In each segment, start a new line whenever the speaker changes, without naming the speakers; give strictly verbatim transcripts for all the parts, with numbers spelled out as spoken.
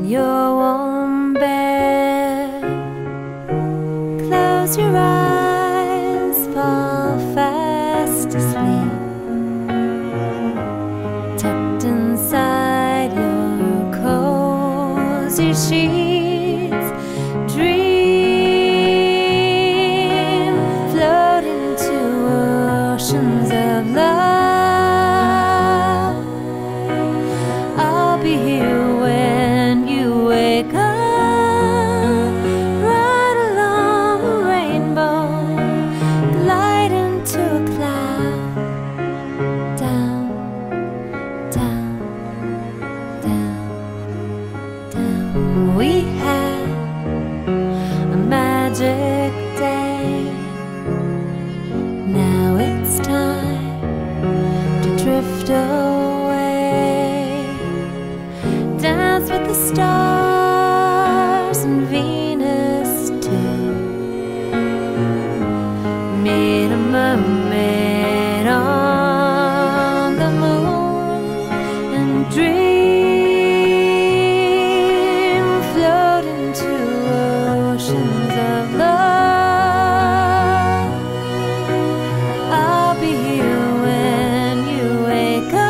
your warm bed. Close your eyes, fall fast asleep, tucked inside your cozy sheets. Dream, float into oceans of love. I'll be here when you wake up. Ride along a rainbow, glide into a cloud. Down, down, down, down. We had a magic day. Now it's time to drift away. Dance with the stars and Venus too. Meet a mermaid on the moon and dream, float into oceans of love. I'll be here when you wake up.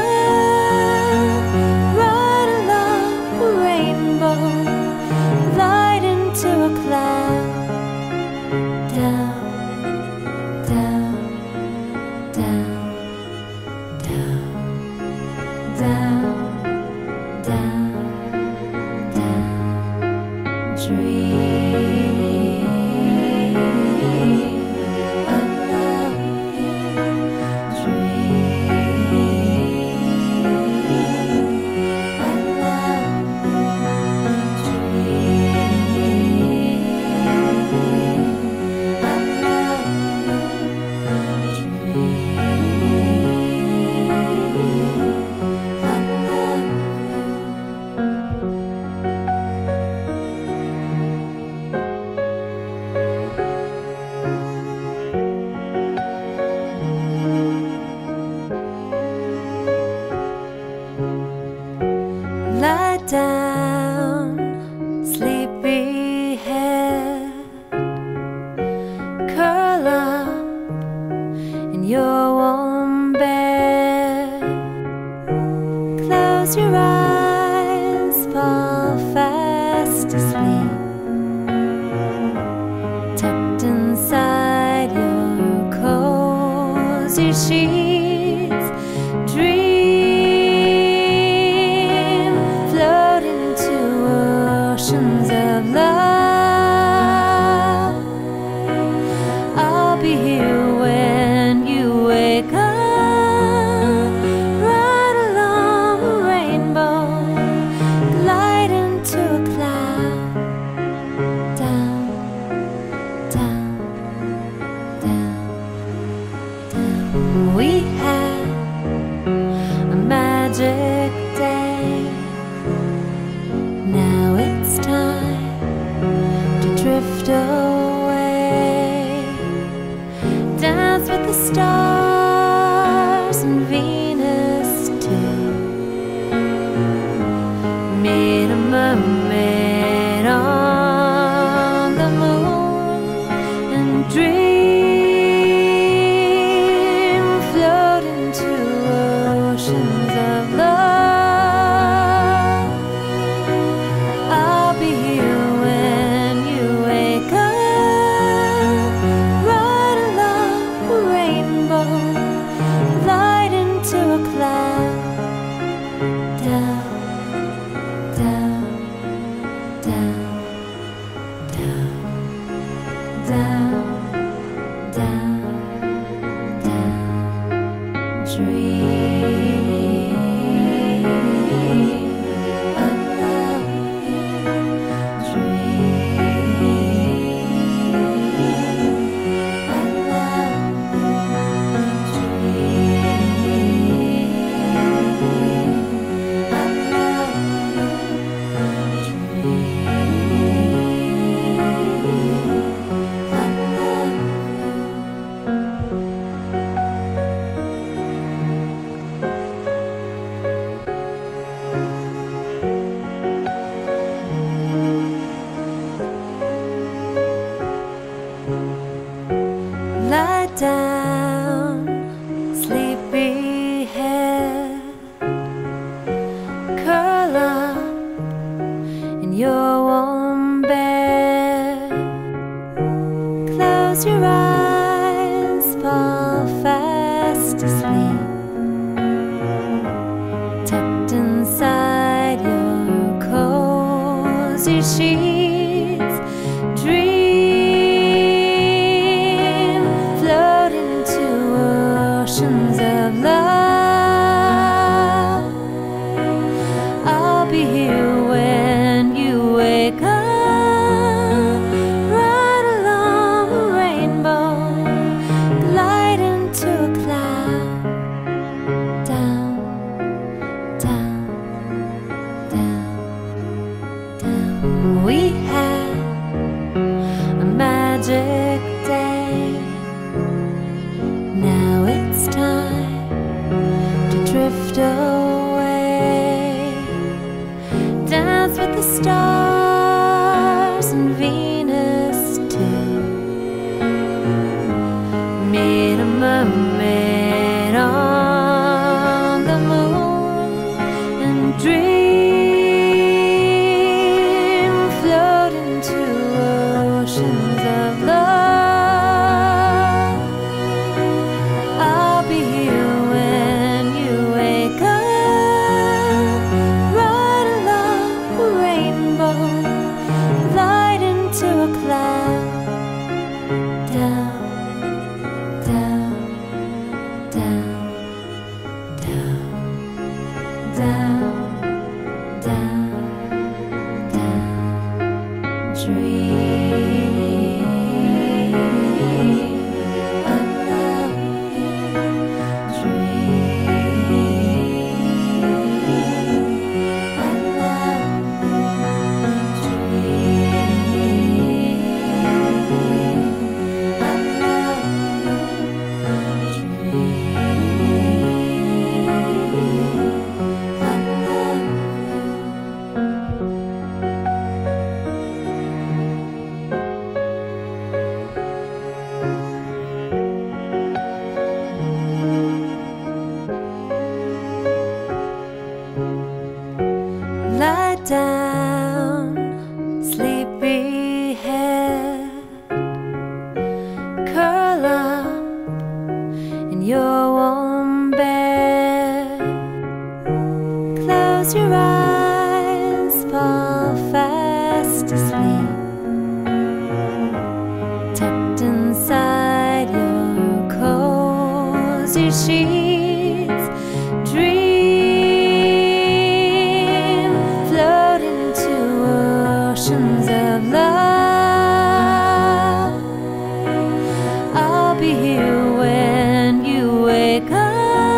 Ride along a rainbow, glide into a cloud. Down, down, down, down, down, down, down. Dream, I love you. Dream, I love you. Dream, I love you. Dream, I love Lie down, sleepy head. Curl up in your warm bed. Close your eyes, fall fast asleep, tucked inside your cozy sheets. Dream, float into oceans of love. I'll be here when you wake up. Ride along a rainbow, glide into a cloud. Down, down, down, down. We had a magic day. Now it's time to drift away. Dance with the stars and Venus too. Meet a mermaid on the moon and dream, float into oceans of love. I'll be here when you wake up. Ride along a rainbow, glide into a cloud. Down, down, your warm bed. Close your eyes, fall fast asleep, tucked inside your cozy sheets. Dream, float into oceans of love. I'll be here when you wake up. Ride along a rainbow, glide into a cloud. Down, down, down, down. We had a magic day. Now it's time to drift away. Dance with the stars and Venus too. Meet a mermaid on the moon and dream, float into oceans of love. I'll be here when you wake up. Ride along a rainbow, glide into a cloud. Down, down, down, down, down, down, down. Dream, I love you. Dream, I love you. Dream, I love you. Dream, I love Lie down, sleepyhead. Curl up in your warm bed. Close your eyes, fall fast asleep, tucked inside your cozy sheets. Dream, float into oceans of love. I'll be here when you wake up.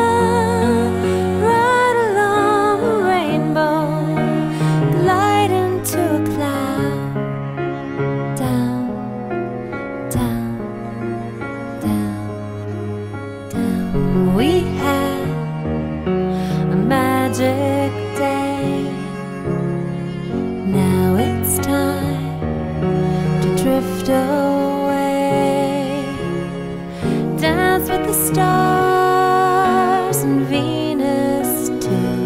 Ride along a rainbow, glide into a cloud. Down, down, down, down. We had a magic day. Now it's time to drift away. Dance with the stars and Venus too.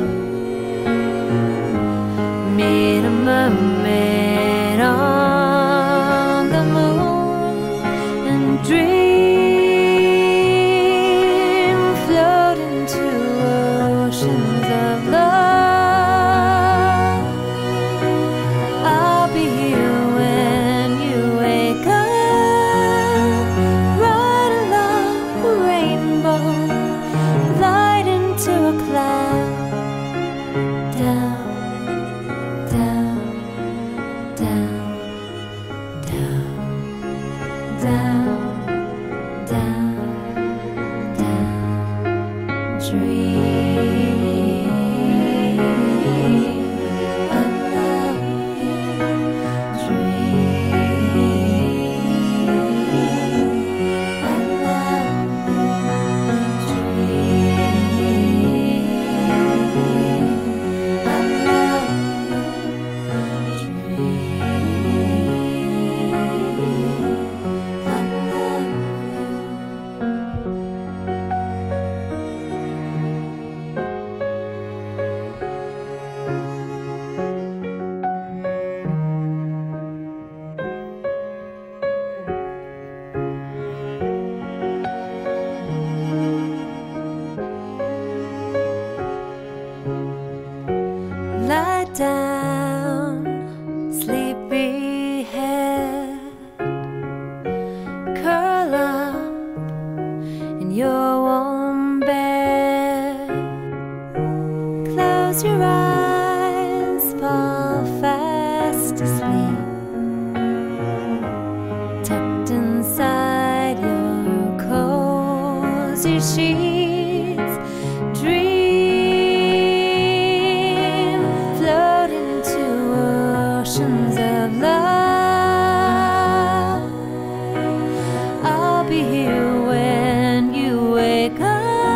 Meet a mermaid on the moon and dream, float into oceans of love. I'll be here when you wake up. Ride along a rainbow, glide into a cloud. Down, down, asleep, tucked inside your cozy sheets. Dream, float into oceans of love. I'll be here when you wake up.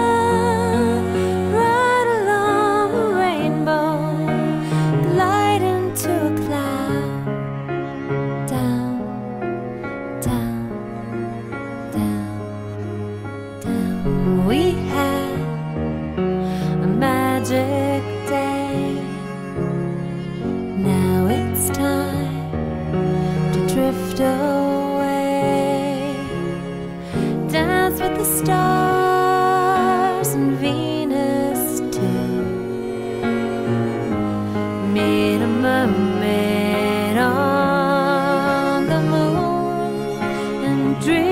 We had a magic day. Now it's time to drift away. Dance with the stars and Venus too. Meet a mermaid on the moon and dream.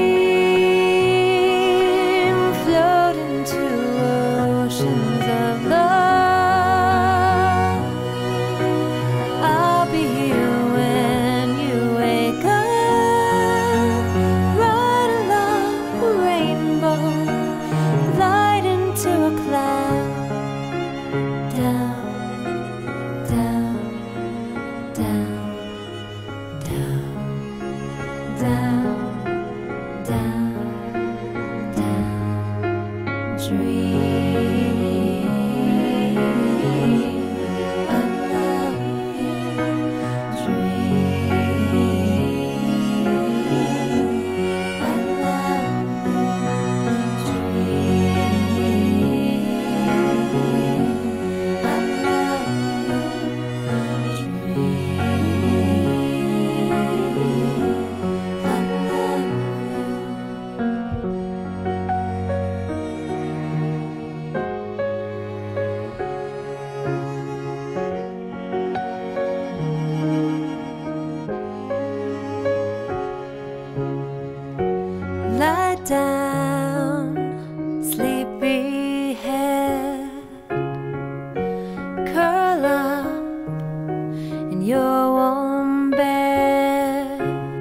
Down, sleepy head, curl up in your warm bed.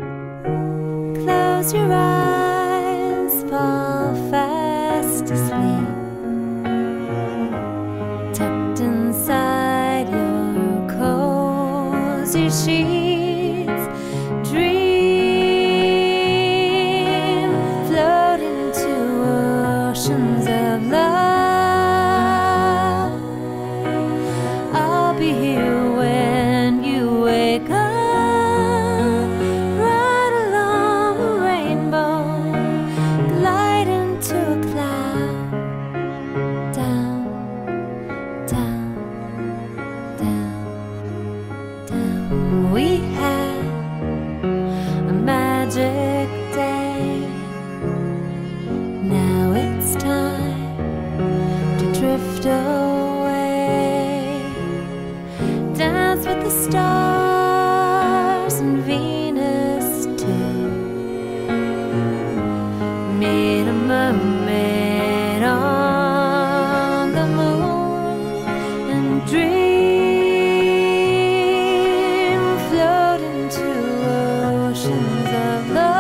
Close your eyes, fall fast asleep, tucked inside your cozy sheets. Dream, oceans of love. I'll be here when you wake up. Ride along a rainbow, glide into a cloud. Down, down, down, down. We had a magic day. Now it's time to drift away. Dance with the stars and Venus too. Meet a mermaid on the moon and dream, float into oceans of love.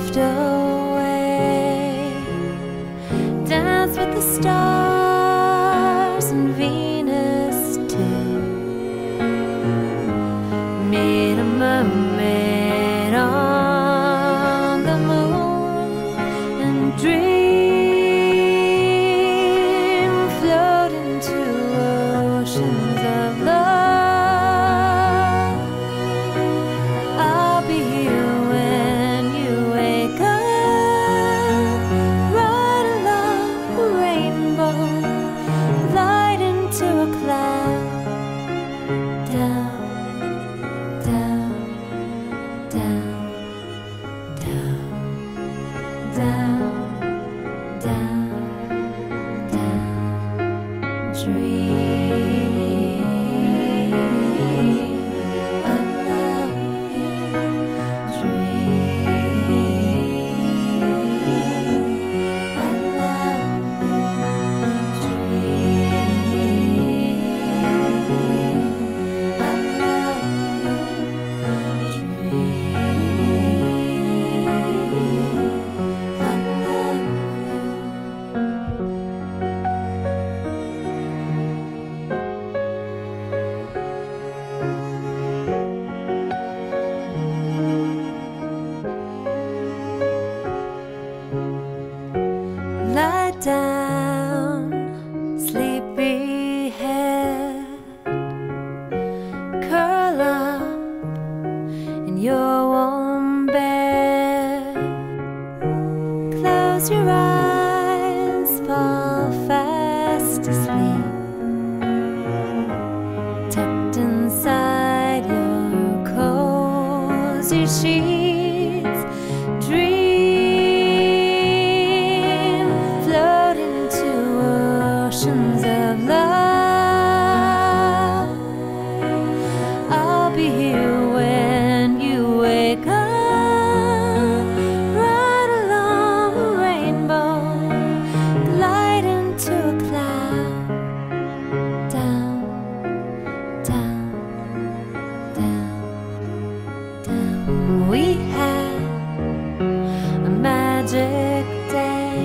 drift away. Dance with the stars and Venus too. Meet a mermaid on the moon and dream. Float into oceans of love. I'll be here when you wake up. Right along the rainbow, light into a cloud. Down, down, down, down, down, down, down. Dream, I love you. Dream, I love you. Dream, I love you. Dream, I love Lie down, sleepy head. Curl up in your warm bed. Close your eyes, fall fast asleep. Tucked inside your cozy sheets. Dream, float into oceans of love. I'll be here when you wake up. Right along the rainbow, glide into a cloud. Down, down, down, down. We had a magic day.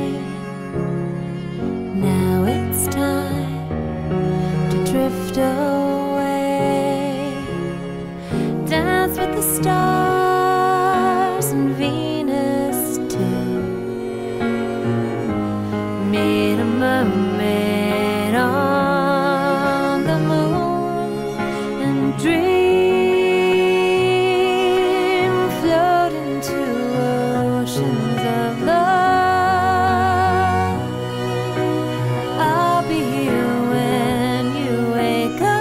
Now it's time to drift away. Dance with the stars and Venus too. Meet a mermaid on the moon and dream. Float into oceans of love. I'll be here when you wake up.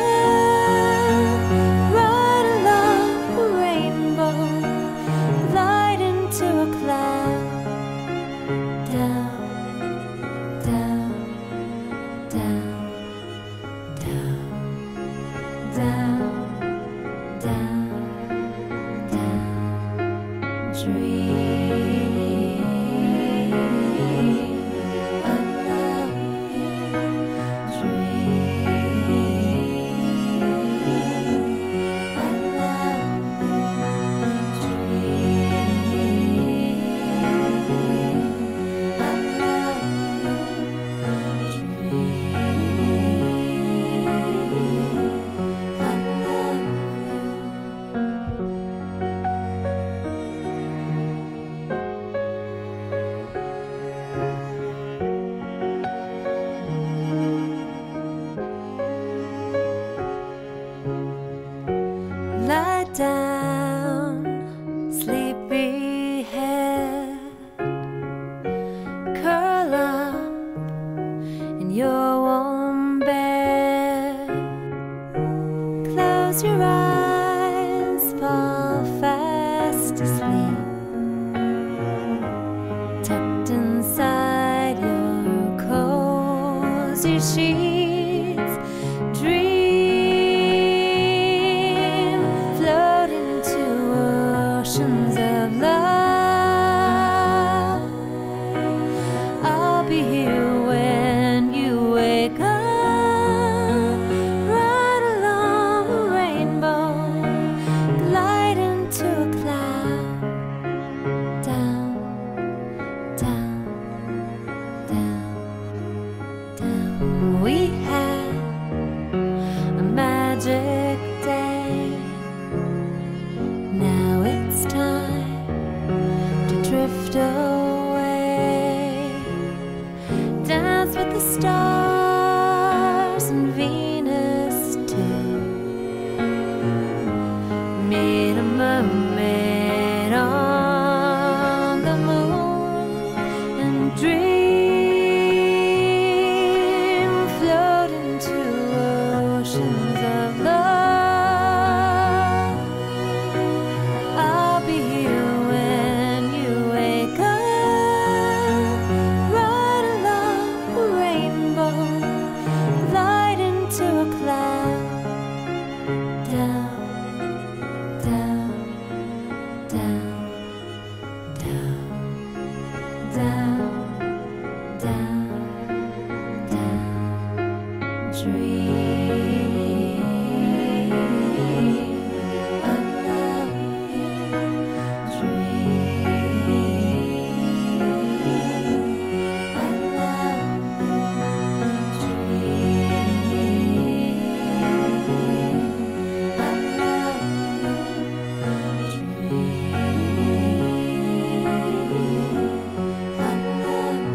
Right along the rainbow, light into a cloud. Down, down, down, down, down, down, down. Dream, I love you. Dream, I love you. Dream, I love you. Dream, I love Lie down, sleepy head. Curl up in your warm bed. Close your eyes, fall fast asleep. Tucked inside your cozy sheets. Dream, float into oceans of love. I'll be here when you wake up. Right along the rainbow, glide into a cloud. Down, drift away. Dance with the stars and Venus too. Meet a mermaid on the moon and dream. Float into oceans of love. I'll be here when you wake up. Ride along the rainbow, glide into a cloud. Down, down, down, down, down, down, down. Dream, I love you. Dream, I love you. Dream, I love you. Dream, I love you.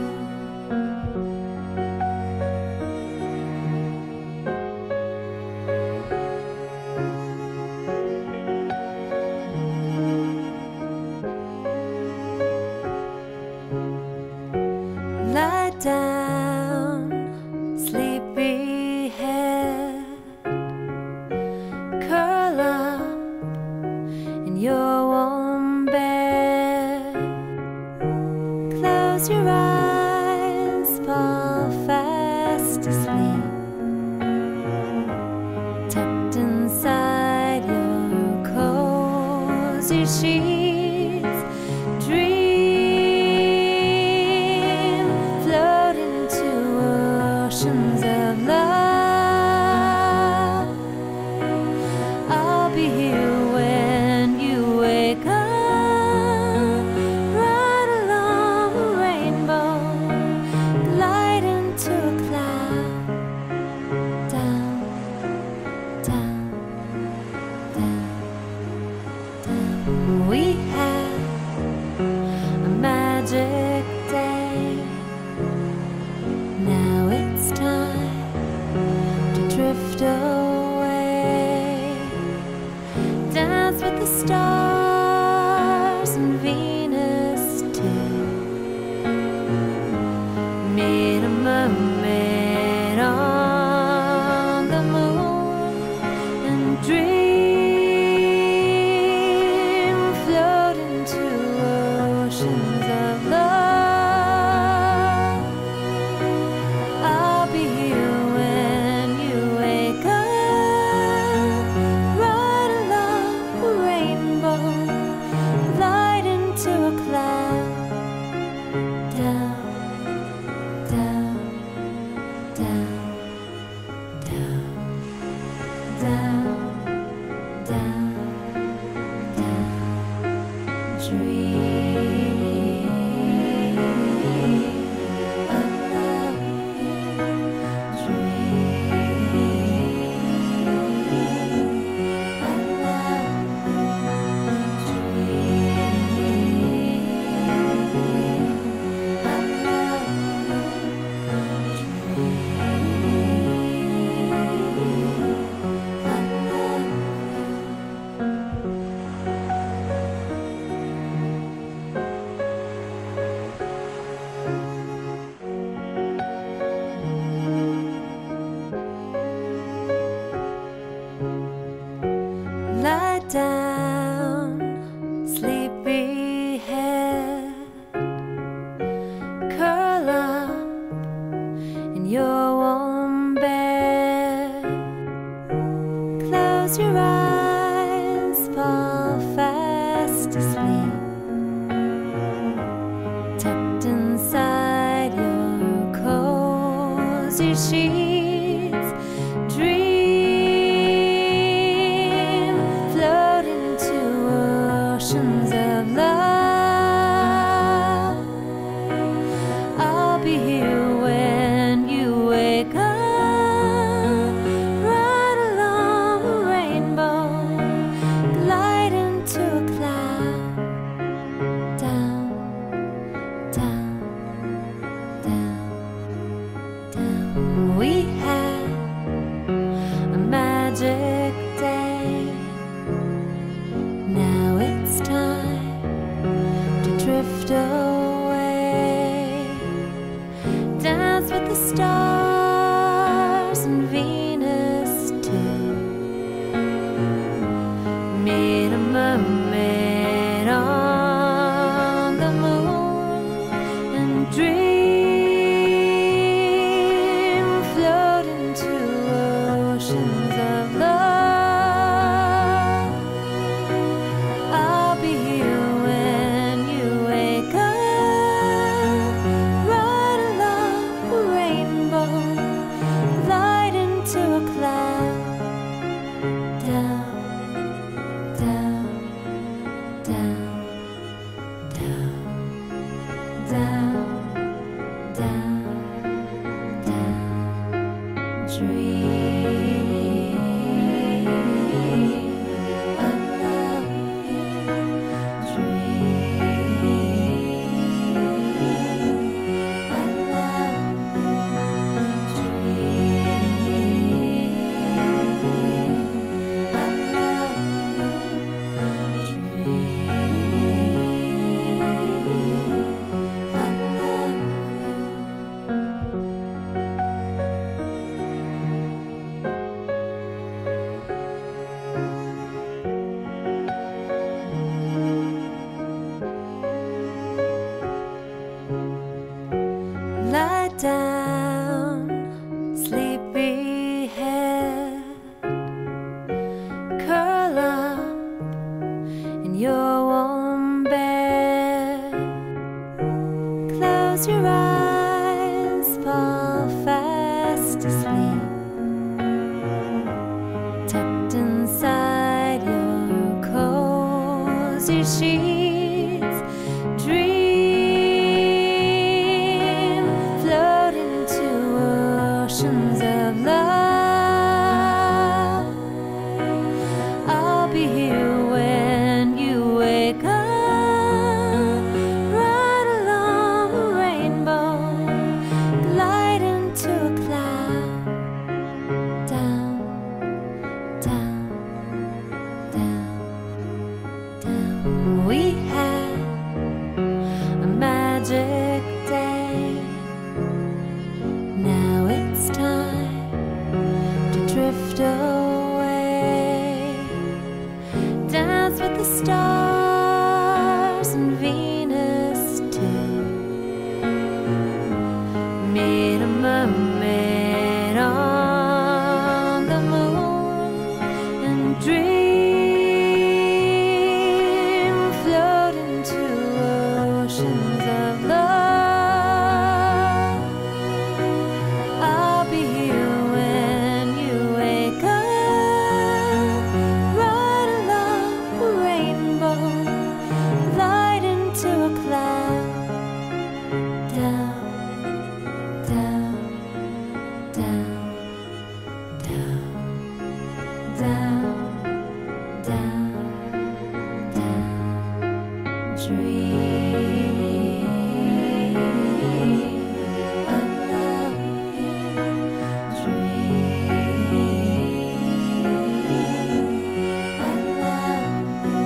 Lie down, sleepy head. Curl up in your warm bed. Close your eyes, fall fast asleep. Tucked inside your cozy sheets. Dream, float into oceans of love. I'll be here when you wake up. Ride along the rainbow, glide into a cloud. Down, down, down, down. We had a magic day. Now it's time to drift away. Dance with the stars and Venus too. Meet a mermaid on the moon and dream. Float into oceans of love. I'll be here when you wake up. Ride along the rainbow, glide into a cloud. Down, down, down, down, down, down, down. Dream, I love you. Dream, I love you. Dream, I love you. Dream, I love Lie down, sleepy head. Curl up in your warm bed. Close your eyes, fall fast asleep. Tucked inside your cozy sheets. Dream, float into oceans of love. I'll be here when you wake up. Ride along the rainbow. drift away. Dance with the stars and Venus too. Meet a mermaid on the moon and dream. Float into oceans of love. I'll be here when you wake up. Ride along the rainbow, glide into a cloud. Down, down, down, down, down, down, down. Dream, I love you. Dream, I love you. Dream, I love you. Dream, I love Lie down, sleepy head. Curl up in your warm bed. Close your eyes, fall fast asleep. Tucked inside your cozy sheets. Dream, float into oceans of love. I'll be here when you wake up. Ride along the rainbow, glide into a cloud. Down, down, down, down. We had a magic day. Now it's time to drift away. Dance with the stars and Venus too. Meet a mermaid on the moon and dream. Float into oceans of love. I'll be here when you wake up. Ride along the rainbow, glide into a cloud. Down, down, down, down, down, down, down. Dream, I love you. Dream, I love you.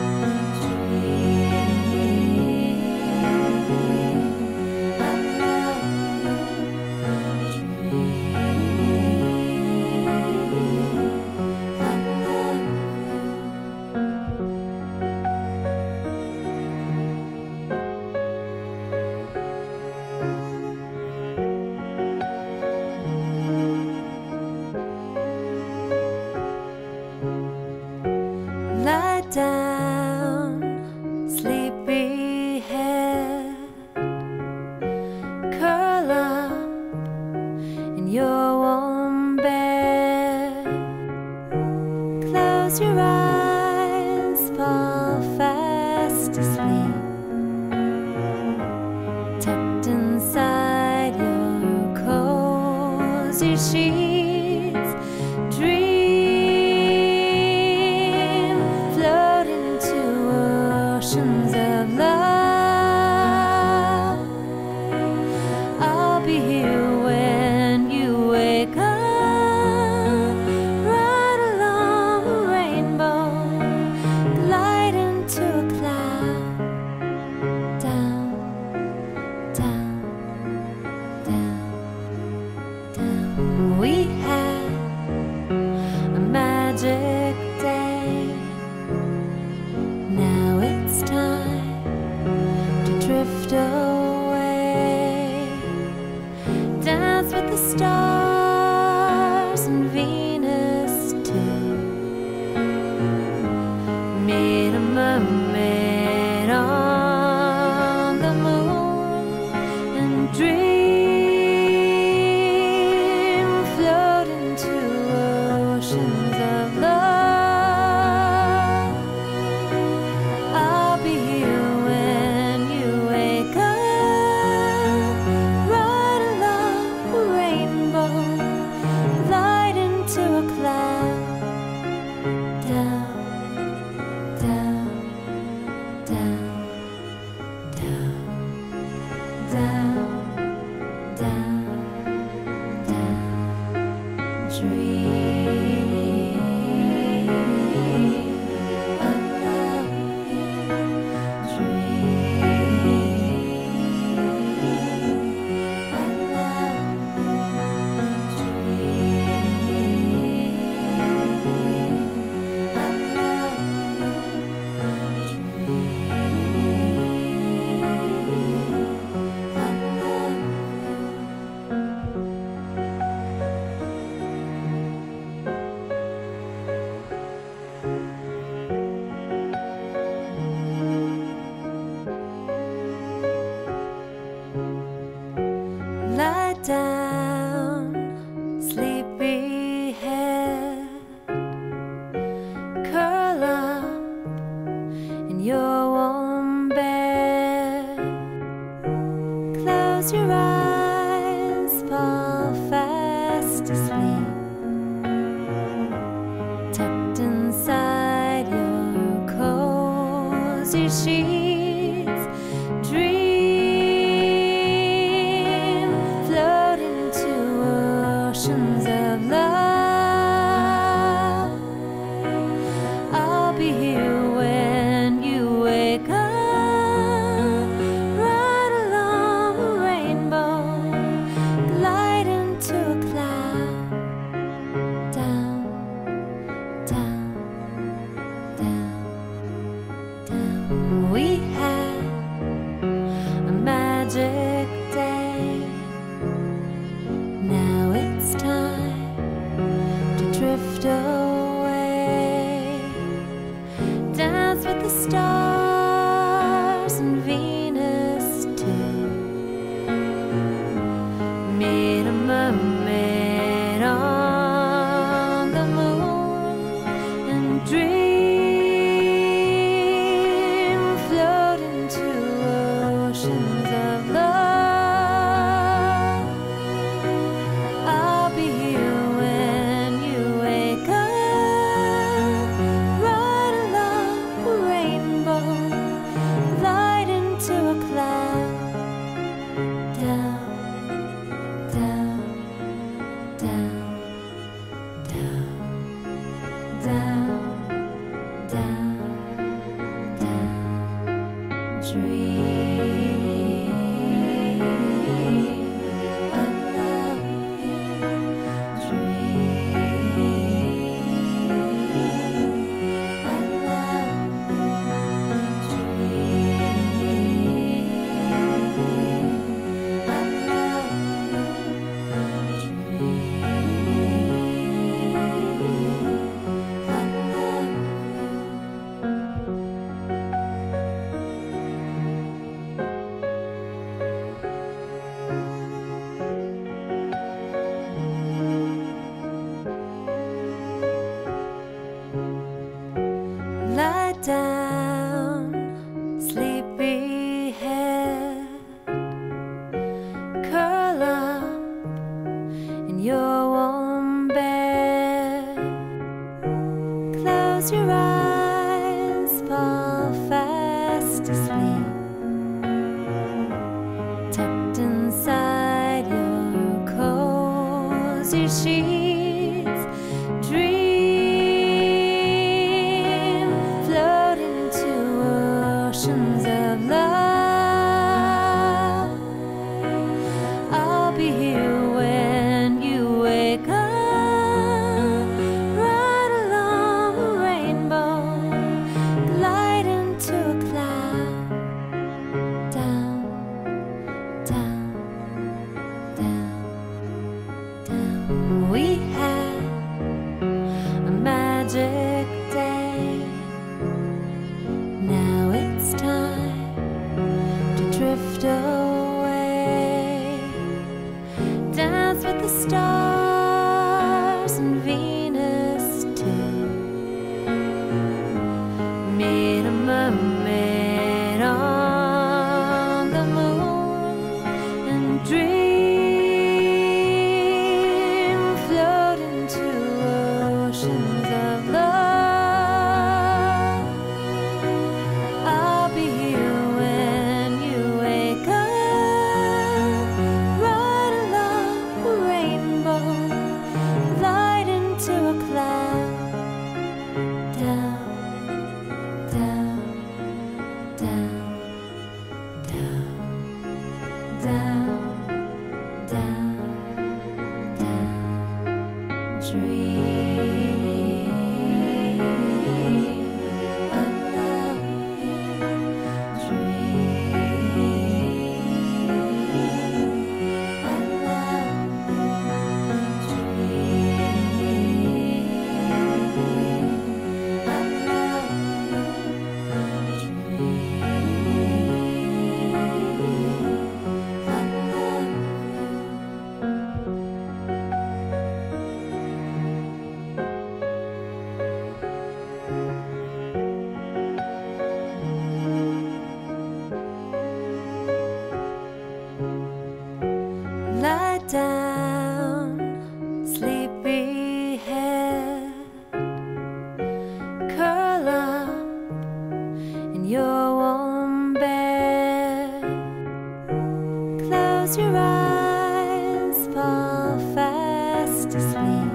Dream, I love you. Dream, I love you. meet a mermaid on the moon and dream, float into oceans of love. I'll be here when you wake up, right along the rainbow, light into a cloud, down, down, down, down, down, down, down, dream of love, dream of love, lie down, sleepy head, curl up in your warm bed, close your eyes, fall fast asleep, tucked inside your cozy sheets, dream, float into oceans of love. I'll be here when you wake up, right along the rainbow, glide into a cloud, down, down, down, down. We had a magic day. Now it's time to drift away, dance with the stars and Venus too. Meet a mermaid on the moon and dream, float into oceans of love. I'll be here when you wake up, right along the rainbow, light into a cloud, down, down, down, down, down, down, down, dream of love, dream of love, dream of love, lie down, sleepy head, curl up in your warm bed, close your eyes, fall fast asleep, tucked inside your cozy sheets, dream, float into oceans of love. I'll be here when you wake up, right along the rainbow, glide into a cloud, mermaid on the moon and dream, float into oceans of love. I'll be here when you wake up, right along the rainbow, glide into a cloud, down, down, down, down, down, down, down, dream of love, dream of love, dream of love, lie down, sleepy head, curl up in your warm bed, close your eyes, fall fast asleep,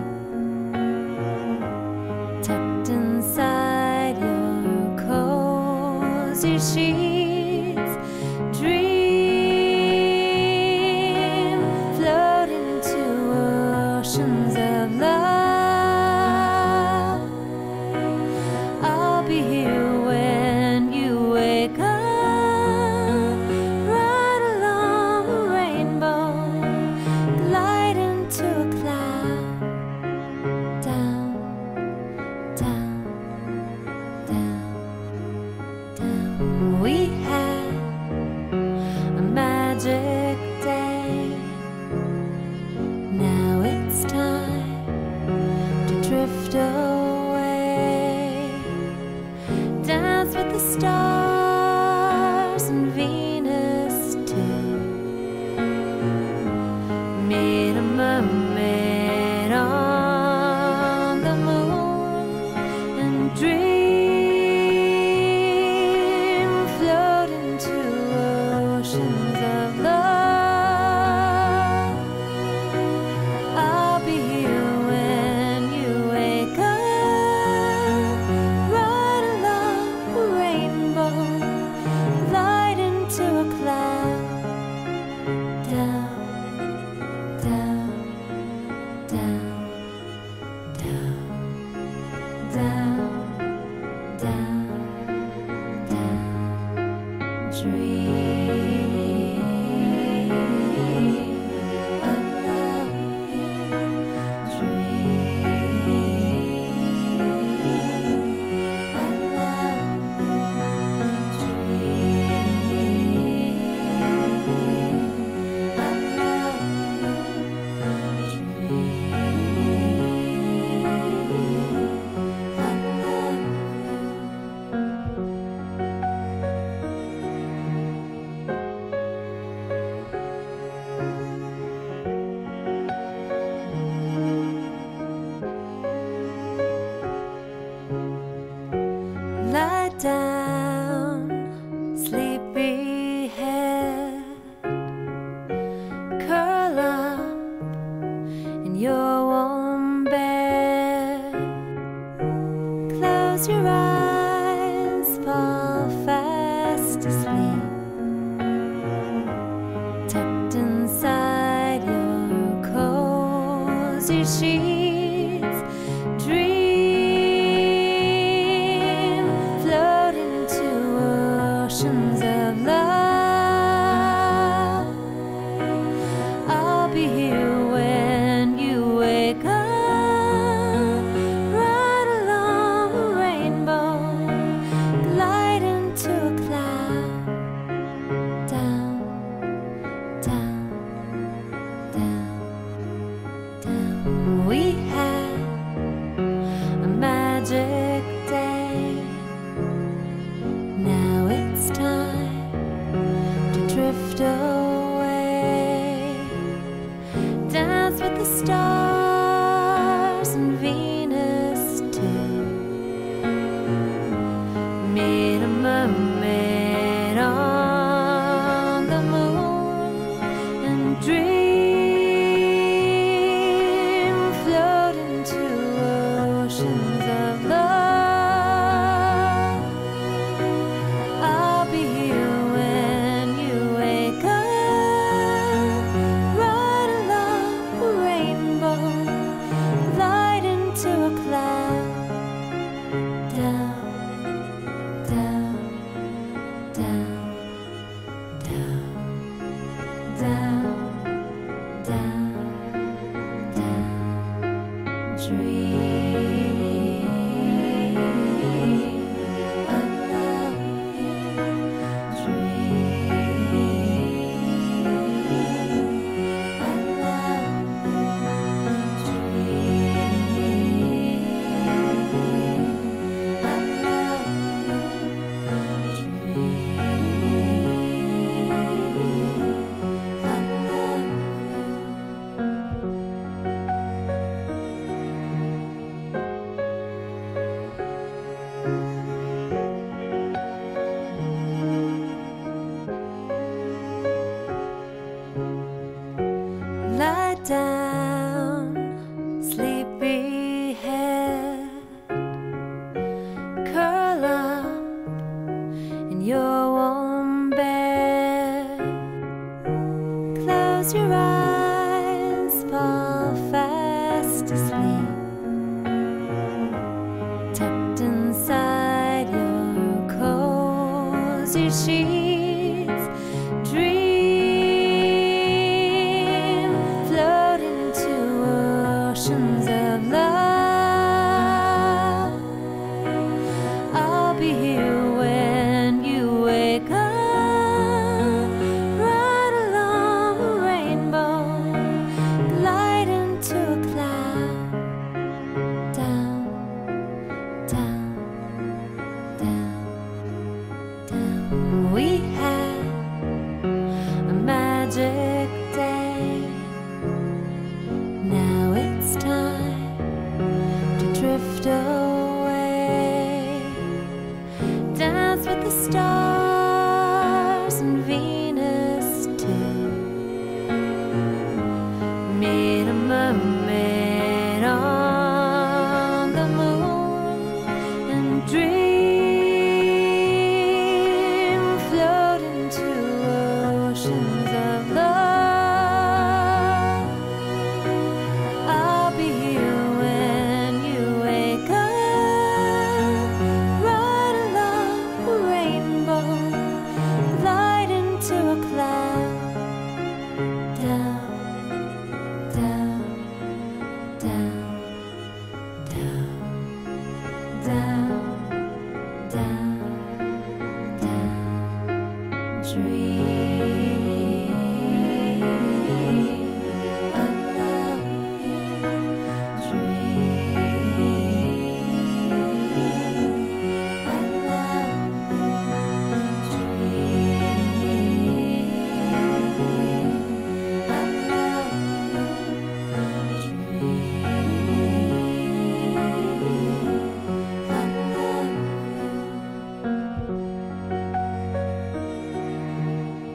tucked inside your cozy sheets, dream, float into oceans of love. I'll be here when you wake up, right along the rainbow, glide into a cloud, down, down, down, down. We had a magic day. Now it's time to drift away, dance with the stars and Venus too. Meet a mermaid on the moon and dream, float into oceans of love. I'll be here when you wake up, right along the rainbow, glide into a cloud, down, down, down, down, down, down, down, dream of love, dream of love, dream of love, lie down, sleepy head, curl up in your warm bed, close your eyes, fall fast asleep, tucked inside your cozy sheets, dream, float into oceans of love. I'll be here when you wake up, right along the rainbow, glide into a cloud, mermaid on the moon and dream, float into oceans of love. I'll be here when you wake up, right along the rainbow, light into a cloud. Down, down, down, down, down, down, down. Dream, I love you. Dream, I love you. Dream, I love you. Dream, I love Lie down, sleepy head, curl up in your warm bed. Close your eyes, fall fast asleep, tucked inside your cozy sheets. Dream, float into oceans of love. I'll be here when you wake up, right along the rainbow, glide into a cloud. Down, down, down, down. We had a magic day. Now it's time to drift away. Dance with the stars and Venus too. Meet a mermaid on the moon and dream, float into oceans of love. I'll be here when you wake up, right along the rainbow, light into a cloud. Down, down, down, down, down, down, down. Dream, I love you. Dream, I love you. Dream, I love you. Dream, I love you.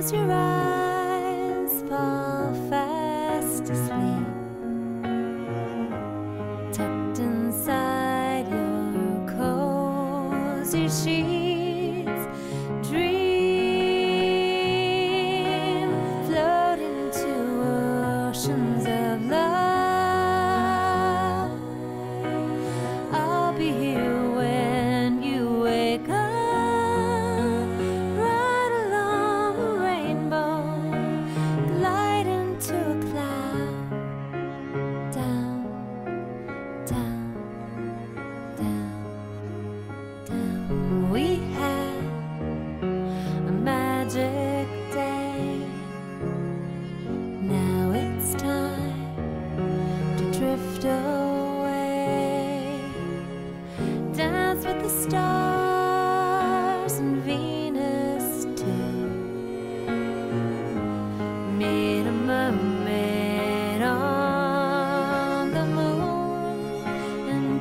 Close your eyes, fall fast asleep, tucked inside your cozy sheets. Dream, float into oceans of love. I'll be here when you wake up. Stars and Venus too. Meet a mermaid on the moon and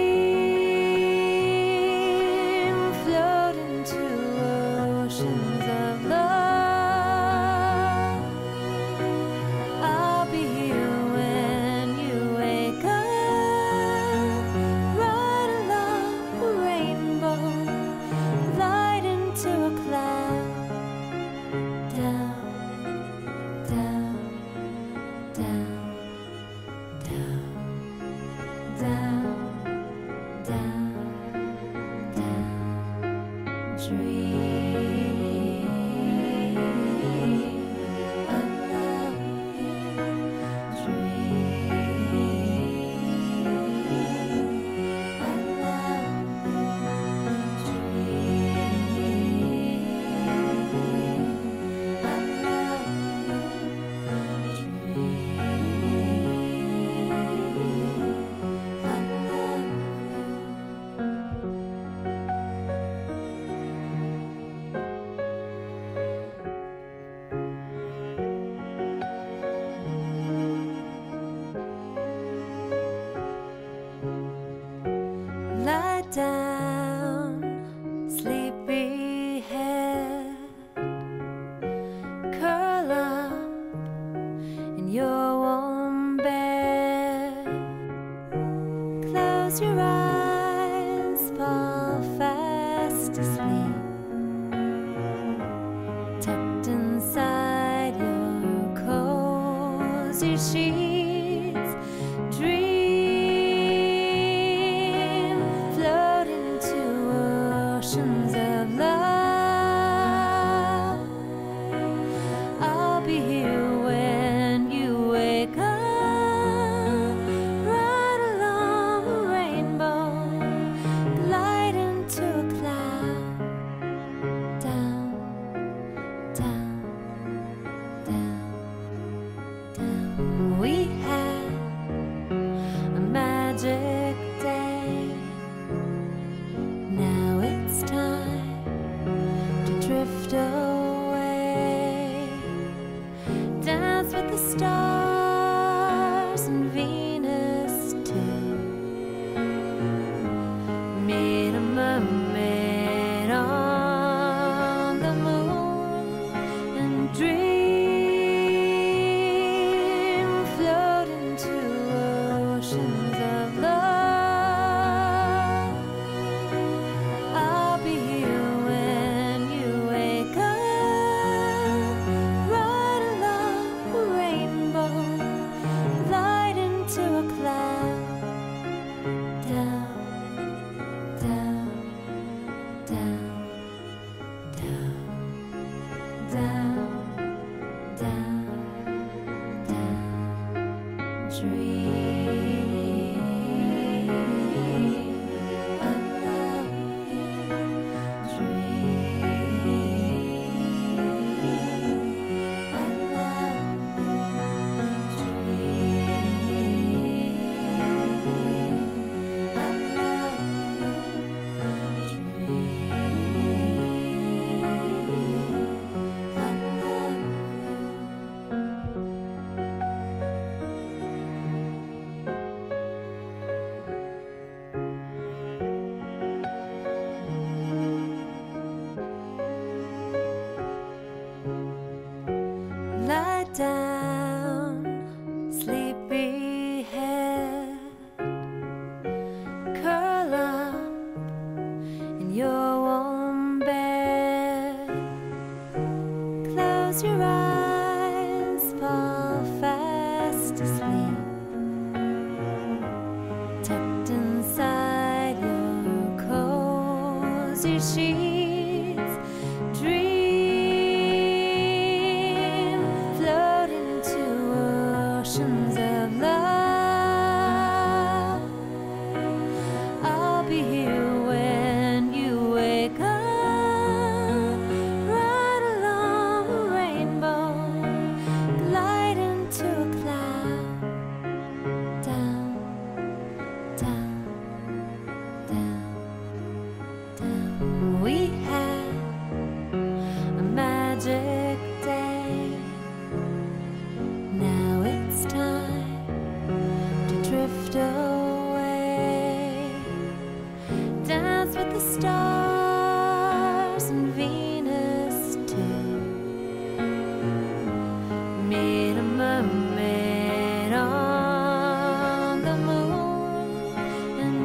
dream, float into oceans of love. I'll be here when you wake up. Light into a cloud. Down, down, down, down, down, down, down. Dream, I love you. Dream, I love you. Lie down, sleepy head, curl up in your warm bed. Close your eyes, fall fast asleep, tucked inside your cozy sheets. Dream, float into oceans of love. I'll be here when you wake up. Right along the rainbow, glide into a cloud. your warm bed. Close your eyes, fall fast asleep, tucked inside your cozy sheets. Dream, float into oceans of love. I'll be here when you wake up, right along the rainbow, glide into a cloud, down, down, down, down. We had a magic day. Now it's time to drift away, dance with the stars and Venus too. Meet a mermaid on the moon and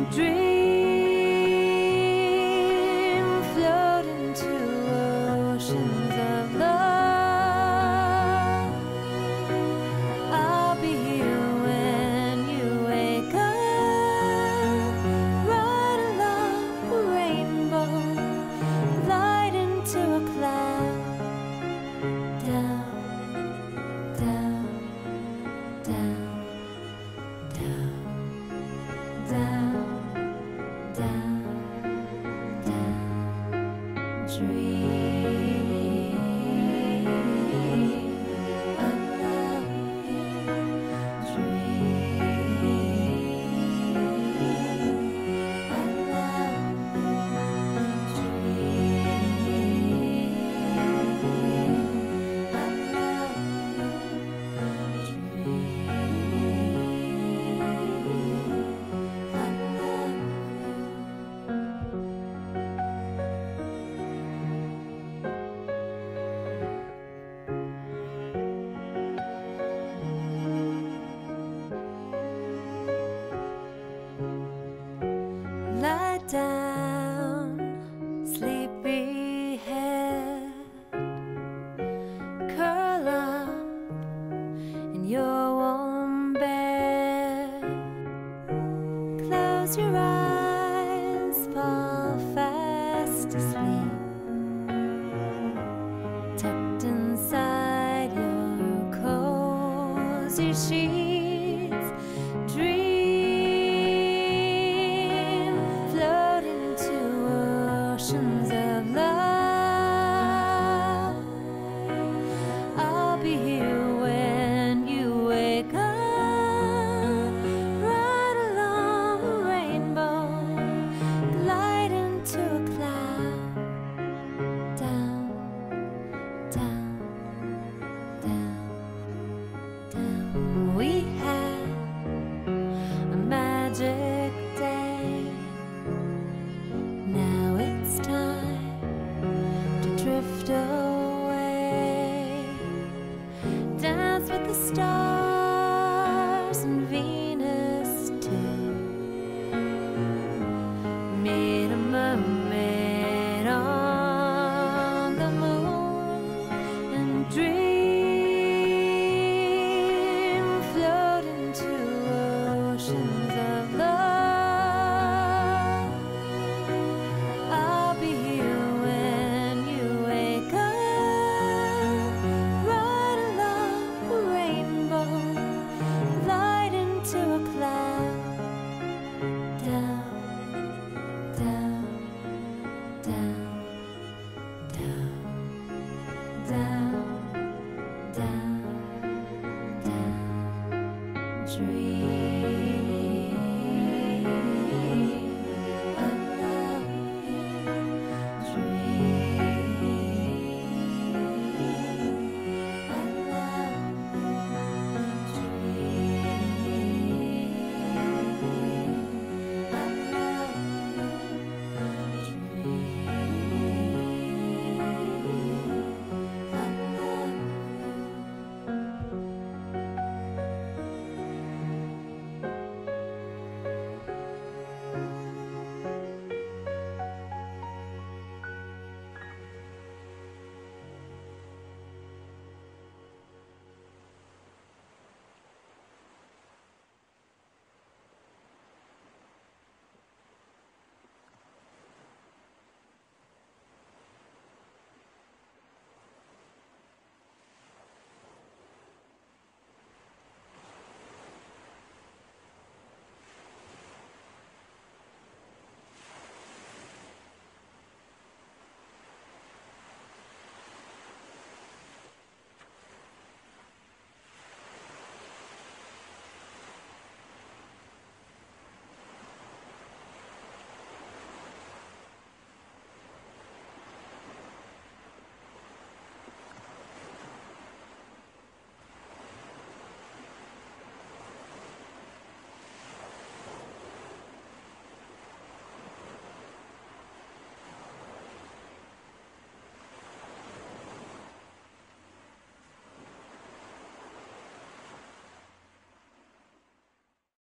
dream, float into oceans of love. I'll be here when you wake up, right along the rainbow, glide into a cloud, down, down, down, down, down, down, down. Dream, I love you. Dream, I love you. Dream, I love you. Dream, I love Lie down, sleepyhead, curl up in your warm bed. Close your eyes, fall fast asleep, tucked inside your cozy sheets. Dream, float into oceans of love.